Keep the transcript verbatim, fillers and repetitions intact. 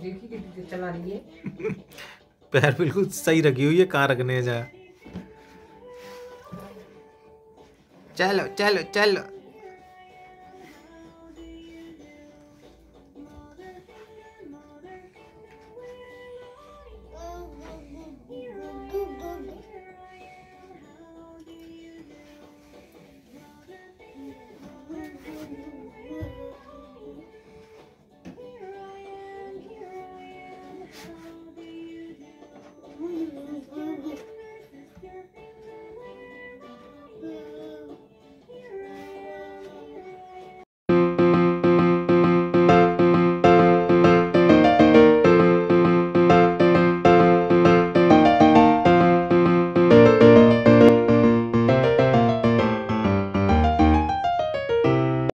देखिए कितनी चला रही है। पैर बिल्कुल सही रखी हुई है, कहाँ रखने जा। चलो चलो चलो।